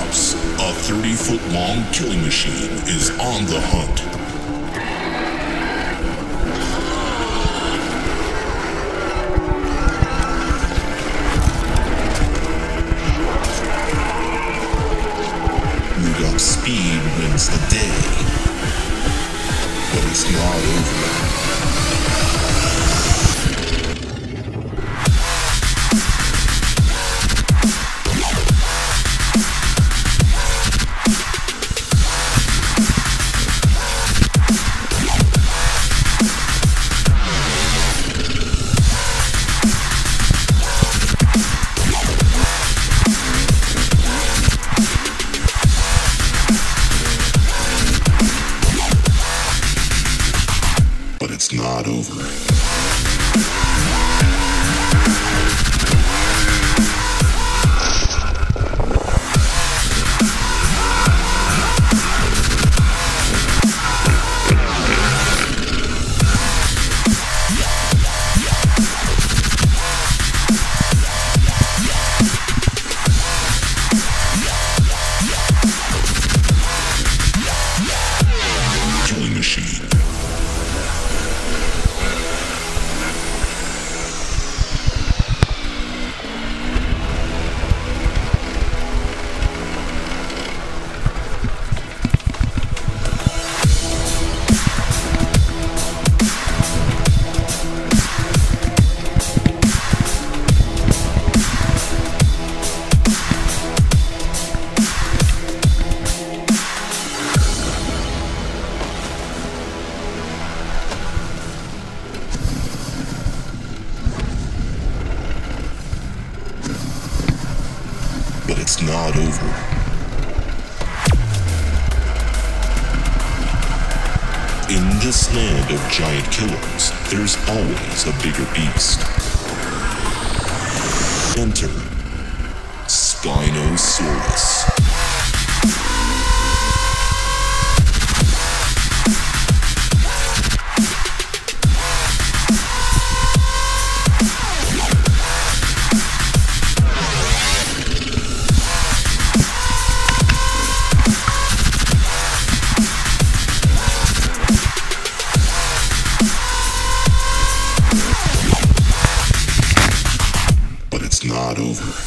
house. A 30-foot-long killing machine is on the hunt. Root up speed wins the day, but it's not over. But it's not over. Killing machine. But it's not over. In this land of giant killers, there's always a bigger beast. Enter Spinosaurus. But it's not over.